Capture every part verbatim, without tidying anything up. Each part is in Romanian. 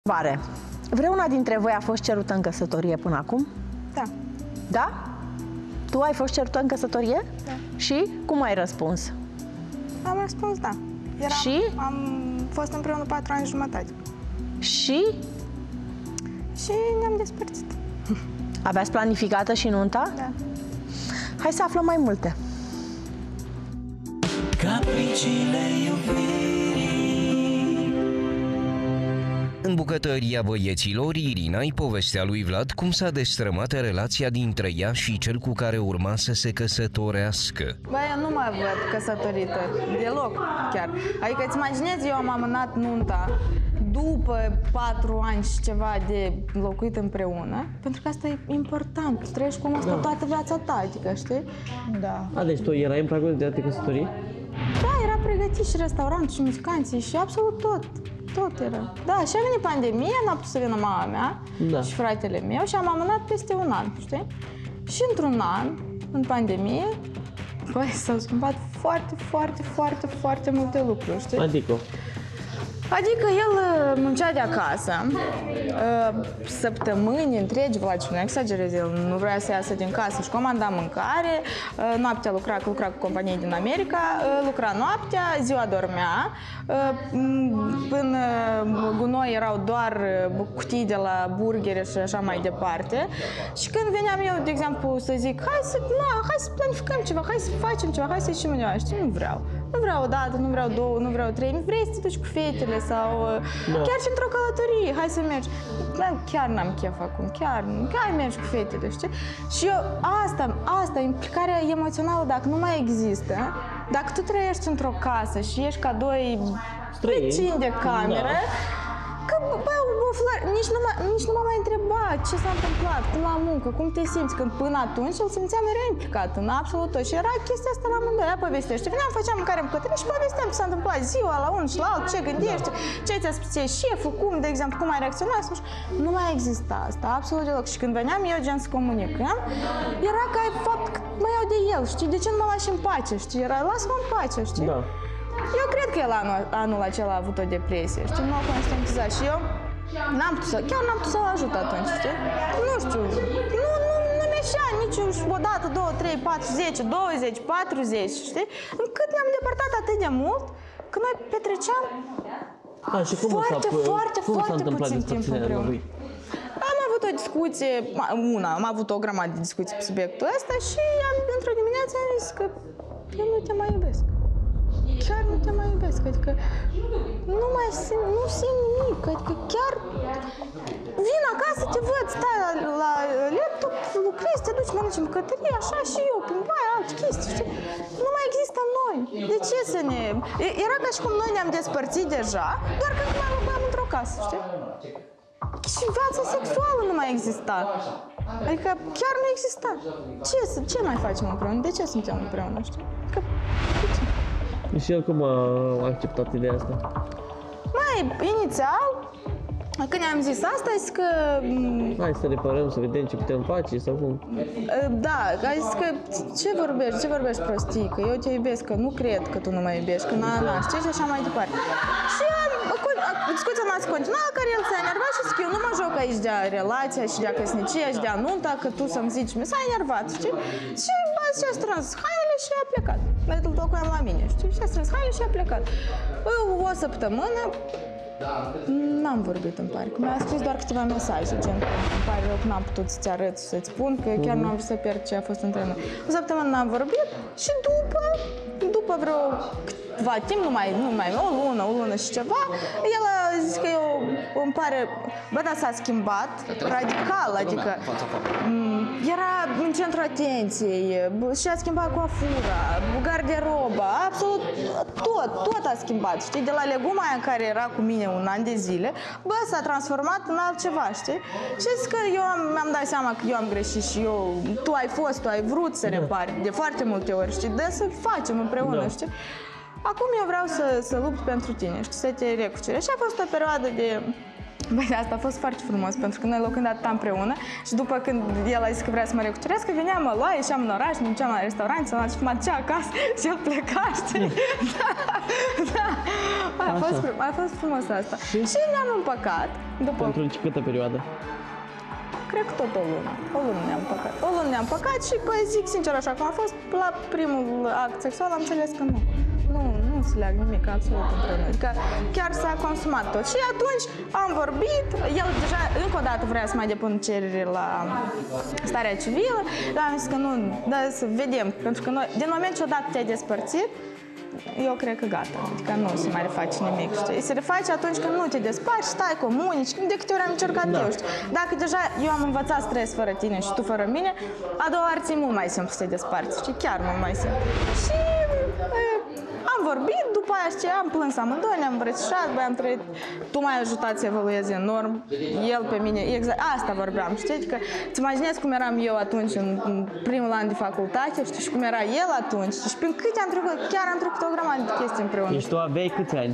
Vare. Vreuna dintre voi a fost cerută în căsătorie până acum? Da. Da? Tu ai fost cerută în căsătorie? Da. Și cum ai răspuns? Am răspuns da. Eram, Și? Am fost împreună patru ani și jumătate. Și? Și ne-am despărțit. Aveați planificată și nunta? Da. Hai să aflăm mai multe. Capriciile iubirii. În bucătăria băieților, Irina îi povestea lui Vlad cum s-a destrămat relația dintre ea și cel cu care urma să se căsătorească. Băi, eu nu mă văd căsătorită, deloc chiar. Adică îți imaginezi, eu am amânat nunta după patru ani și ceva de locuit împreună, pentru că asta e important, tu trăiești cu omul ăsta Da. toată viața ta, adică, știi? Da. A, deci tu erai în pragul de a te căsători? Da, era pregătit și restaurant și muzicanții și absolut tot. Tot era. Da, și a venit pandemia, n-a putut să vină mama mea Da. și fratele meu și am amânat peste un an, știi? Și într-un an, în pandemie, băi, s-au schimbat foarte, foarte, foarte, foarte multe lucruri, știi? Adică? Adică el uh, muncea de acasă, uh, săptămâni întregi, Vlad, și nu exagerez, el nu vrea să iasă din casă și comanda mâncare, uh, noaptea lucra, că lucra cu companii din America, uh, lucra noaptea, ziua dormea, uh, în uh, gunoi erau doar uh, cutii de la burgere și așa mai departe. Și când veneam eu, de exemplu, să zic, hai să, na, hai să planificăm ceva, hai să facem ceva, hai să ieșim undeva, știi, nu vreau. Nu vreau o dată, nu vreau două, nu vreau trei, vrei să te duci cu fetele sau Da. chiar și într-o călătorie, hai să mergi. Da, chiar n-am chef acum, chiar, chiar mergi cu fetele, știi? Și eu, asta, asta, implicarea emoțională, dacă nu mai există, dacă tu trăiești într-o casă și ești ca doi Străini, vecini de cameră, că, bă, nici nu, mă, nici nu m-a mai întrebat ce s-a întâmplat, cum la muncă, cum te simți, când până atunci el simțea mereu implicat în absolut tot și era chestia asta la amândoi, ea povestește. Veneam, făceam mâncare în bucătărie și povesteam ce s-a întâmplat ziua la unul și la altul, ce gândește, ce ți-a spus ție șeful, cum, de exemplu, cum ai reacționat, nu mai exista asta, absolut deloc. Și când veneam eu, gen, să comunicăm, era ca fapt că mă iau de el, știi, de ce nu mă lași în pace, știi, era, lasă-mă în pace, știi? Da. Eu cred că el anul, anul acela a avut o depresie, știi, nu a conștientizat și eu n-am putut să, chiar n-am putut să-l ajut atunci, știi? Nu știu, nu, nu, nu mi-eșea nici o dată, două, trei, patru, zece, douăzeci, patruzeci, știi? Încât ne-am depărtat atât de mult că noi petreceam A, și cum foarte, s-a, foarte, cum s-a foarte întâmplat puțin timp despărțirea împreună. lui? Am avut o discuție, una, am avut o grămadă de discuții pe subiectul ăsta și am, într-o dimineață am zis că eu nu te mai iubesc. Chiar nu te mai iubesc, adică nu mai simt, nu simt nimic, adică chiar vin acasă, te văd, stai la, la laptop, lucrezi, te duci, mănânci în bucătărie, așa și eu, prin baie, alte chestii, știi? Nu mai există noi. De ce să ne... Era ca și cum noi ne-am despărțit deja, doar că nu mai locuiam într-o casă, știi? Și viața sexuală nu mai exista. Adică chiar nu exista. Ce, ce mai facem împreună? De ce suntem împreună, știi? Că, de ce? Și el cum a acceptat ideea asta? Mai inițial, când i-am zis asta, a zis că... Hai să reparăm, să vedem ce putem face sau cum? Da, a zis că ce vorbești, ce vorbești prostii, că eu te iubesc, că nu cred că tu nu mă iubești, că na, na, știi, și așa mai departe. Și discuția noastră continua, care el s-a enervat și zic, eu nu mă joc aici de relația și de căsnicia și de nunta, că tu să-mi zici, mi s-a enervat, știi? Și și-a strâns hainele și a plecat. Noi îl locuiam la mine, știi? Și-a strâns hainele și a plecat. O săptămână n-am vorbit, îmi pare, că mi-a scris doar câteva mesaje, gen, îmi pare rău că n-am putut să-ți arăt și să-ți spun, că chiar nu am vrut să pierd ce a fost între noi. O săptămână n-am vorbit și după, după vreo câteva timp, nu mai, nu mai, o lună, o lună și ceva, el a zis că eu, îmi pare, bă, dar s-a schimbat radical, adică era în centrul atenției, și-a schimbat coafura, garderoba, absolut tot, tot a schimbat, știi, de la leguma aia care era cu mine un an de zile, bă, s-a transformat în altceva, știi? Și zic că eu am, mi-am dat seama că eu am greșit și eu, tu ai fost, tu ai vrut să repari de foarte multe ori, știi, de să facem împreună, Da. știi? Acum eu vreau să, să lupt pentru tine, știi, să te recucere. Și a fost o perioadă de Băi, asta a fost foarte frumos, pentru că noi locuind atâta împreună și după când el a zis că vrea să mă recucerească, veneam, mă lua, ieșeam în oraș, ne duceam la restaurant, să și mă ducea acasă și el pleca, știi? Da, da. A fost, a fost frumos asta. Și, și ne-am împăcat. După... Pentru câtă perioadă? Cred că tot o lună. O lună ne-am păcat. O lună ne-am păcat și, băi, zic sincer, așa cum a fost, la primul act sexual am înțeles că nu. Nu, nu se leagă nimic absolut între noi. Că chiar s-a consumat tot. Și atunci am vorbit, el deja încă o dată vrea să mai depun cerere la starea civilă, dar am zis că nu, dar să vedem, pentru că noi, din moment ce odată te-ai despărțit, eu cred că gata, adică nu se mai reface nimic, știi? Se reface atunci când nu te desparți, stai, comunici, de câte ori am încercat da. eu, știi? Dacă deja eu am învățat să trăiesc fără tine și tu fără mine, a doua oară ți-e mult mai simplu să te desparți, știi? Chiar mult mai simplu. Și e, am vorbit, după aia, știi, am plâns amândoi, ne-am îmbrățișat, băi, am trăit, tu m-ai ajutat să evoluezi enorm, el pe mine, exact, asta vorbeam, știi? Că îți imaginezi cum eram eu atunci în, în primul an de facultate, știi, și cum era el atunci, și prin câte am trecut, chiar am trecut o grămadă de chestii împreună. Deci tu aveai câți ani?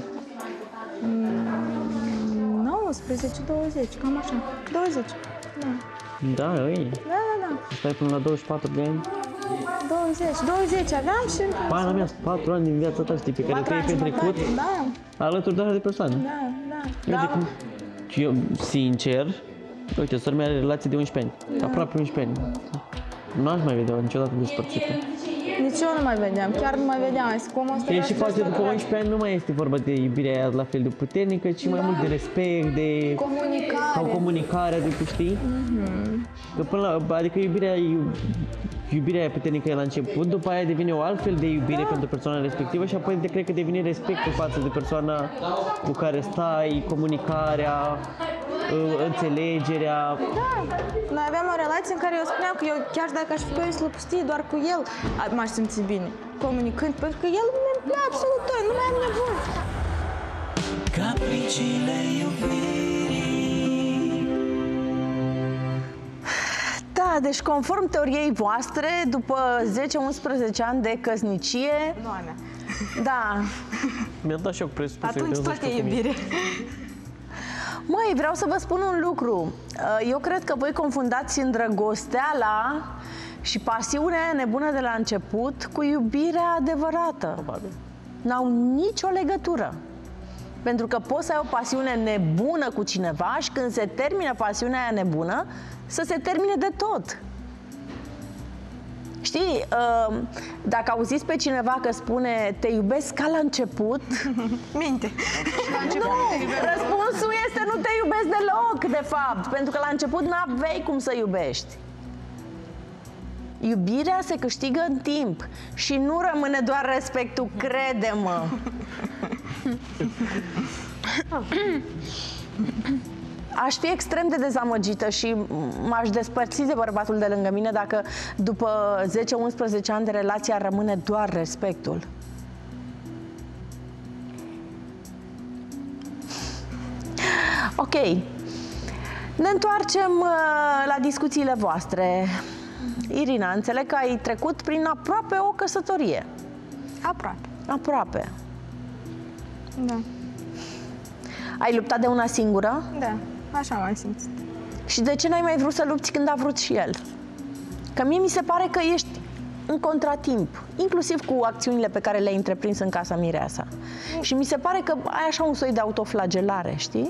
nouăsprezece douăzeci, cam așa, douăzeci, da. Da, îi. Da, da, da. Stai până la douăzeci și patru de ani? douăzeci, douăzeci aveam și... Pana mea, patru ani din viața ta, știi, pe care trei petrecut da. alături de de persoane. Da, da. Uite da. cum, eu, sincer, uite, sora mea are relație de unsprezece ani, da. aproape unsprezece ani. Nu aș mai vedea niciodată despărțită. Nici eu nu mai vedeam, chiar nu mai vedeam. Cum asta e și poate după unsprezece ani nu mai este vorba de iubirea aia la fel de puternică, ci mai da. mult de respect, de... comunicare. Sau comunicarea, de, știi? Mm-hmm. Că până la, adică iubirea, iubirea aia puternică e la început, după aia devine o altfel de iubire da. pentru persoana respectivă și apoi de cred că devine respectul față de persoana cu care stai, comunicarea, înțelegerea. Da, noi aveam o relație în care eu spuneam că eu, chiar dacă aș fi pe o insulă pustie, doar cu el m-aș simți bine, comunicând, pentru că el mi-e plea absolut tot, nu mai am nevoie. Capriciile iubirii. Da, deci conform teoriei voastre, după zece unsprezece ani de căsnicie... Nu a mea. Da. Mi-a dat șoc presupus. Atunci tot e iubire. Măi, vreau să vă spun un lucru. Eu cred că voi confundați îndrăgosteala și pasiunea nebună de la început cu iubirea adevărată. Probabil. N-au nicio legătură. Pentru că poți să ai o pasiune nebună cu cineva și când se termină pasiunea aia nebună, să se termine de tot. Știi, dacă auziți pe cineva că spune te iubesc ca la început... Minte. Nu, răspunsul este nu te iubesc deloc, de fapt. Pentru că la început n-aveai cum să iubești. Iubirea se câștigă în timp și nu rămâne doar respectul, crede-mă. Aș fi extrem de dezamăgită și m-aș despărți de bărbatul de lângă mine dacă după zece unsprezece ani de relație ar rămâne doar respectul. Ok. Ne întoarcem la discuțiile voastre. Irina, înțeleg că ai trecut prin aproape o căsătorie. Aproape. Aproape. Da. Ai luptat de una singură? Da, așa m-am simțit. Și de ce n-ai mai vrut să lupți când a vrut și el? Că mie mi se pare că ești în contratimp, inclusiv cu acțiunile pe care le-ai întreprins în casa Mireasa. Mm. Și mi se pare că ai așa un soi de autoflagelare, știi?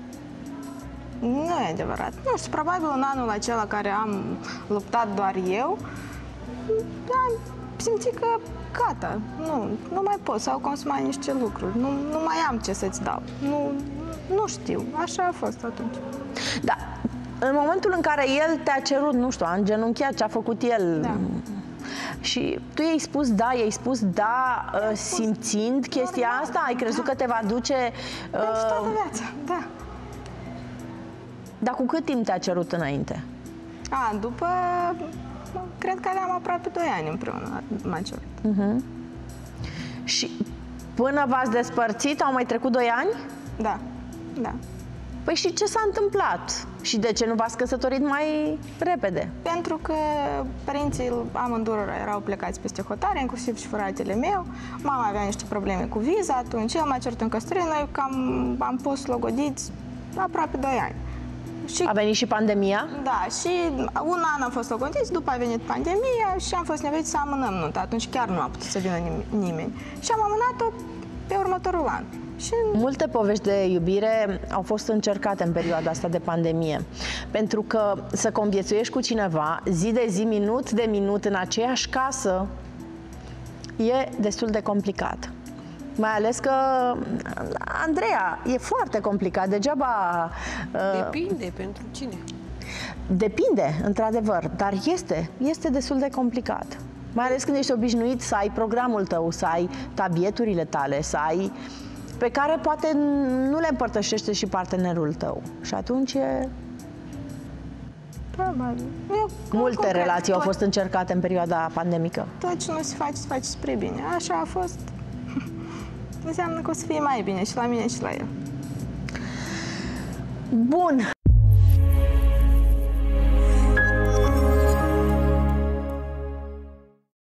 Nu e adevărat. Nu știu, probabil în anul acela care am luptat doar eu, am simțit că gata, nu, nu mai pot, s-au consumat niște lucruri, nu, nu mai am ce să-ți dau, nu, nu știu, așa a fost atunci. Da, în momentul în care el te-a cerut, nu știu, a îngenunchiat ce a făcut el, da. Și tu i-ai spus da, i-ai spus da, uh, simțind chestia normal, asta, ai crezut da. că te va duce... Uh, Pentru toată viața, da. Dar cu cât timp te-a cerut înainte? A, după... Cred că aveam aproape doi ani împreună, m-a cerut. Uh-huh. Și până v-ați despărțit, au mai trecut doi ani? Da, da. Păi și ce s-a întâmplat? Și de ce nu v-ați căsătorit mai repede? Pentru că părinții amândurora erau plecați peste hotare, inclusiv și fratele meu. Mama avea niște probleme cu viza atunci, el m-a cerut în căsătorie, noi cam am fost logodiți aproape doi ani. Și, A venit și pandemia? da, și un an a fost o condiție, după a venit pandemia și am fost nevoiți să amânăm nunta. Atunci chiar nu a putut să vină nim- nimeni. Și am amânat-o pe următorul an. Și Multe povești de iubire au fost încercate în perioada asta de pandemie. Pentru că să conviețuiești cu cineva zi de zi, minut de minut, în aceeași casă, e destul de complicat. Mai ales că, Andreea, e foarte complicat. Degeaba... uh, Depinde pentru cine. Depinde, într-adevăr, dar este, este destul de complicat. Mai ales când ești obișnuit să ai programul tău, să ai tabieturile tale, să ai... pe care poate nu le împărtășește și partenerul tău. Și atunci e... probabil. Eu, Multe concret, relații au tot- fost încercate în perioada pandemică. Tot ce nu se face, se face spre bine. Așa a fost. Înseamnă că o să fie mai bine și la mine și la el. Bun.